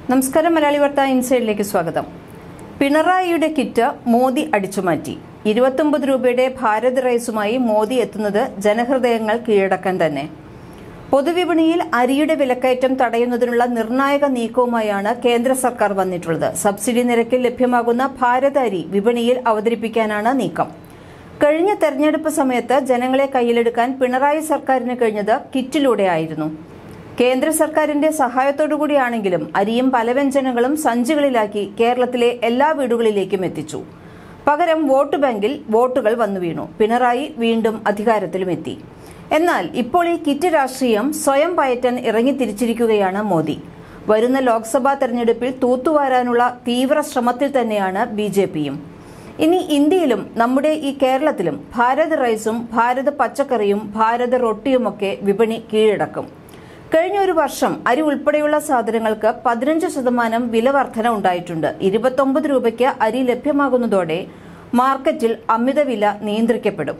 നമസ്കാരം. മലയാളി വാർത്ത ഇൻസൈഡിലേക്ക് സ്വാഗതം. പിണറായിയുടെ കിറ്റ് മോദി അടിച്ചുമാറ്റി. 29 രൂപയുടെ ഭാരത് റൈസുമായി മോദി എത്തുന്നത് ജനഹൃദയങ്ങൾ കീഴടക്കാൻ തന്നെ. പൊതുവിപണിയിൽ അരിയുടെ വിലക്കയറ്റം തടയുന്നതിനുള്ള നിർണായക നീക്കവുമായാണ് കേന്ദ്ര സർക്കാർ വന്നിട്ടുള്ളത്. സബ്സിഡി നിരക്കിൽ ലഭ്യമാകുന്ന ഭാരത് അരി വിപണിയിൽ അവതരിപ്പിക്കാനാണ് നീക്കം. കഴിഞ്ഞ തെരഞ്ഞെടുപ്പ് സമയത്ത് ജനങ്ങളെ കയ്യിലെടുക്കാൻ പിണറായി സർക്കാരിന് കഴിഞ്ഞത് കിറ്റിലൂടെയായിരുന്നു. കേന്ദ്ര സർക്കാരിന്റെ സഹായത്തോടുകൂടിയാണെങ്കിലും അരിയും പലവ്യഞ്ജനങ്ങളും സഞ്ചികളിലാക്കി കേരളത്തിലെ എല്ലാ വീടുകളിലേക്കും എത്തിച്ചു. പകരം വോട്ട് ബാങ്കിൽ വോട്ടുകൾ വന്നു വീണു. പിണറായി വീണ്ടും അധികാരത്തിലുമെത്തി. എന്നാൽ ഇപ്പോൾ ഈ കിറ്റ് രാഷ്ട്രീയം സ്വയം പയറ്റാൻ ഇറങ്ങിത്തിരിച്ചിരിക്കുകയാണ് മോദി. വരുന്ന ലോക്സഭാ തെരഞ്ഞെടുപ്പിൽ തൂത്തുവാരാനുള്ള തീവ്ര ശ്രമത്തിൽ തന്നെയാണ് BJPയും. ഇനി ഇന്ത്യയിലും നമ്മുടെ ഈ കേരളത്തിലും ഭാരത് റൈസും ഭാരത് പച്ചക്കറിയും ഭാരത് റൊട്ടിയുമൊക്കെ വിപണി കീഴടക്കും. കഴിഞ്ഞ ഒരു വർഷം അരി ഉൾപ്പെടെയുള്ള സാധനങ്ങൾക്ക് 15% വില വർധന ഉണ്ടായിട്ടുണ്ട്. 29 രൂപയ്ക്ക് അരി ലഭ്യമാകുന്നതോടെ മാർക്കറ്റിൽ അമിതവില നിയന്ത്രിക്കപ്പെടും.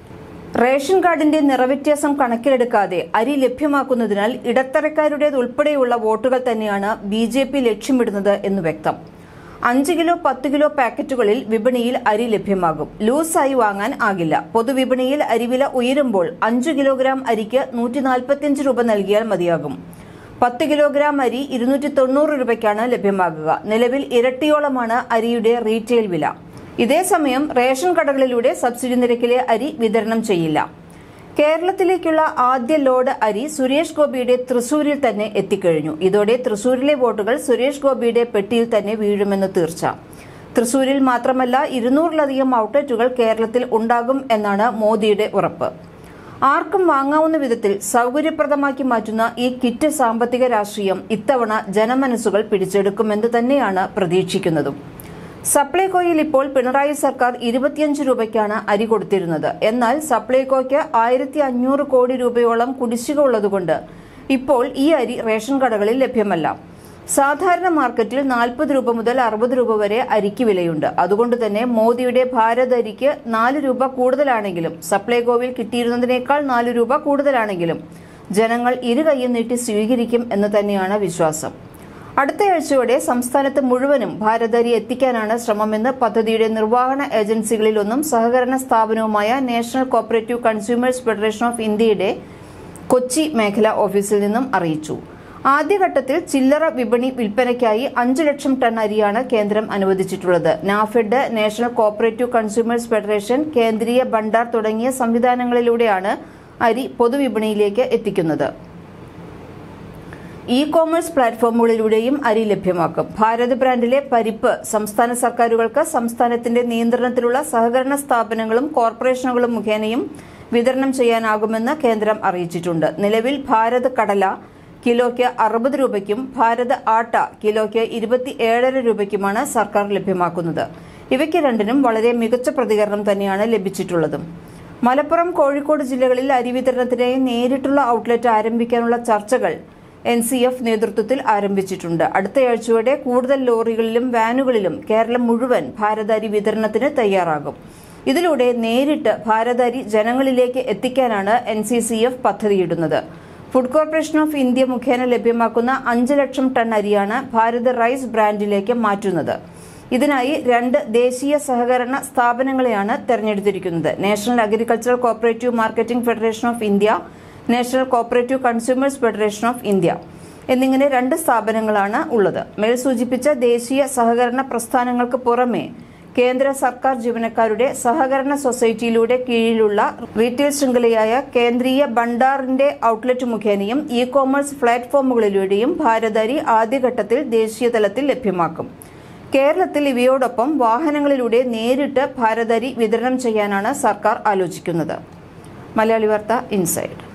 റേഷൻ കാർഡിന്റെ നിറവ്യത്യാസം കണക്കിലെടുക്കാതെ അരി ലഭ്യമാക്കുന്നതിനാൽ ഇടത്തരക്കാരുടേതുൾപ്പെടെയുള്ള വോട്ടുകൾ തന്നെയാണ് BJP ലക്ഷ്യമിടുന്നത് എന്ന് വ്യക്തം. 5 കിലോ 10 കിലോ പാക്കറ്റുകളിൽ വിപണിയിൽ അരി ലഭ്യമാകും. ലൂസായി വാങ്ങാൻ ആകില്ല. പൊതുവിപണിയിൽ അരിവില ഉയരുമ്പോൾ 5 കിലോഗ്രാം അരിക്ക് 145 രൂപ നൽകിയാൽ മതിയാകും. 10 കിലോഗ്രാം അരി 290 രൂപയ്ക്കാണ് ലഭ്യമാകുക. നിലവിൽ ഇരട്ടിയോളമാണ് അരിയുടെ റീറ്റെയിൽ വില. ഇതേസമയം റേഷൻ കടകളിലൂടെ സബ്സിഡി നിരക്കിലെ അരി വിതരണം ചെയ്യില്ല. കേരളത്തിലേക്കുള്ള ആദ്യ ലോഡ് അരി സുരേഷ് ഗോപിയുടെ തൃശൂരിൽ തന്നെ എത്തിക്കഴിഞ്ഞു. ഇതോടെ തൃശൂരിലെ വോട്ടുകൾ സുരേഷ് ഗോപിയുടെ പെട്ടിയിൽ തന്നെ വീഴുമെന്ന് തീർച്ച. തൃശൂരിൽ മാത്രമല്ല 200-ലധികം ഔട്ട്ലെറ്റുകൾ കേരളത്തിൽ ഉണ്ടാകും എന്നാണ് മോദിയുടെ ഉറപ്പ്. ആർക്കും വാങ്ങാവുന്ന വിധത്തിൽ സൌകര്യപ്രദമാക്കി മാറ്റുന്ന ഈ കിറ്റ് സാമ്പത്തിക രാഷ്ട്രീയം ഇത്തവണ ജനമനസ്സുകൾ പിടിച്ചെടുക്കുമെന്ന് തന്നെയാണ് പ്രതീക്ഷിക്കുന്നതും. സപ്ലൈകോയിൽ ഇപ്പോൾ പിണറായി സർക്കാർ 25 രൂപയ്ക്കാണ് അരി കൊടുത്തിരുന്നത്. എന്നാൽ സപ്ലൈകോയ്ക്ക് 1500 കോടി രൂപയോളം കുടിശ്ശിക ഉള്ളതുകൊണ്ട് ഇപ്പോൾ ഈ അരി റേഷൻ കടകളിൽ ലഭ്യമല്ല. സാധാരണ മാർക്കറ്റിൽ 40 രൂപ മുതൽ 60 രൂപ വരെ അരിക്ക് വിലയുണ്ട്. അതുകൊണ്ട് തന്നെ മോദിയുടെ ഭാരത് അരിക്ക് 4 രൂപ കൂടുതലാണെങ്കിലും സപ്ലൈകോവിൽ കിട്ടിയിരുന്നതിനേക്കാൾ 4 രൂപ കൂടുതലാണെങ്കിലും ജനങ്ങൾ ഇരുകൈയും നീട്ടി സ്വീകരിക്കും എന്ന് തന്നെയാണ് വിശ്വാസം. അടുത്തയാഴ്ചയോടെ സംസ്ഥാനത്ത് മുഴുവനും ഭാരത് അരി എത്തിക്കാനാണ് ശ്രമമെന്ന് പദ്ധതിയുടെ നിർവ്വഹണ ഏജൻസികളിലൊന്നും സഹകരണ സ്ഥാപനവുമായ national cooperative consumers federation of ഇന്ത്യയുടെ കൊച്ചി മേഖലാ ഓഫീസിൽ നിന്നും അറിയിച്ചു. ആദ്യഘട്ടത്തിൽ ചില്ലറ വിപണി വിൽപ്പനയ്ക്കായി 5 ലക്ഷം ടൺ അരിയാണ് കേന്ദ്രം അനുവദിച്ചിട്ടുള്ളത്. NAFED, national cooperative consumers federation, Kendriya Bhandar തുടങ്ങിയ സംവിധാനങ്ങളിലൂടെയാണ് അരി പൊതുവിപണിയിലേക്ക് എത്തിക്കുന്നത്. ഇ-കോമേഴ്സ് പ്ലാറ്റ്ഫോമുകളിലൂടെയും അരി ലഭ്യമാക്കും. ഭാരത് ബ്രാൻഡിലെ പരിപ്പ് സംസ്ഥാന സർക്കാരുകൾക്ക് സംസ്ഥാനത്തിന്റെ നിയന്ത്രണത്തിലുള്ള സഹകരണ സ്ഥാപനങ്ങളും കോർപ്പറേഷനുകളും മുഖേനയും വിതരണം ചെയ്യാനാകുമെന്ന് കേന്ദ്രം അറിയിച്ചിട്ടുണ്ട്. നിലവിൽ ഭാരത് കടല കിലോയ്ക്ക് 60 രൂപയ്ക്കും ഭാരത് ആട്ട കിലോയ്ക്ക് 27.5 രൂപയ്ക്കുമാണ് സർക്കാർ ലഭ്യമാക്കുന്നത്. ഇവയ്ക്ക് രണ്ടിനും വളരെ മികച്ച പ്രതികരണം തന്നെയാണ് ലഭിച്ചിട്ടുള്ളതും. മലപ്പുറം, കോഴിക്കോട് ജില്ലകളിൽ അരി വിതരണത്തിനായി നേരിട്ടുള്ള ഔട്ട്ലെറ്റ് ആരംഭിക്കാനുള്ള ചർച്ചകൾ NCF നേതൃത്വത്തിൽ ആരംഭിച്ചിട്ടുണ്ട്. അടുത്തയാഴ്ചയോടെ കൂടുതൽ ലോറികളിലും വാനുകളിലും കേരളം മുഴുവൻ ഭാരത് അരി വിതരണത്തിന് തയ്യാറാകും. ഇതിലൂടെ നേരിട്ട് ഭാരത് അരി ജനങ്ങളിലേക്ക് എത്തിക്കാനാണ് NCCF പദ്ധതിയിടുന്നത്. ഫുഡ് കോർപ്പറേഷൻ ഓഫ് ഇന്ത്യ മുഖേന ലഭ്യമാക്കുന്ന 5 ലക്ഷം ടൺ അരിയാണ് ഭാരത് റൈസ് ബ്രാൻഡിലേക്ക് മാറ്റുന്നത്. ഇതിനായി 2 ദേശീയ സഹകരണ സ്ഥാപനങ്ങളെയാണ് തെരഞ്ഞെടുത്തിരിക്കുന്നത്. National agricultural cooperative marketing federation of India, national cooperative consumers federation of India എന്നിങ്ങനെ 2 സ്ഥാപനങ്ങളാണ് ഉള്ളത്. മേൽ സൂചിപ്പിച്ച ദേശീയ സഹകരണ പ്രസ്ഥാനങ്ങൾക്ക് പുറമെ കേന്ദ്ര സർക്കാർ ജീവനക്കാരുടെ സഹകരണ സൊസൈറ്റിയിലൂടെ കീഴിലുള്ള റീറ്റെയിൽ ശൃംഖലയായ കേന്ദ്രീയ ഭണ്ഡാറിന്റെ ഔട്ട്ലെറ്റ് മുഖേനയും ഇ-കോമേഴ്സ് പ്ലാറ്റ്ഫോമുകളിലൂടെയും ഭാരത് അരി ആദ്യഘട്ടത്തിൽ ദേശീയ തലത്തിൽ ലഭ്യമാക്കും. കേരളത്തിൽ ഇവയോടൊപ്പം വാഹനങ്ങളിലൂടെ നേരിട്ട് ഭാരത് അരി വിതരണം ചെയ്യാനാണ് സർക്കാർ ആലോചിക്കുന്നത്. മലയാളി വാർത്ത ഇൻസൈഡ്.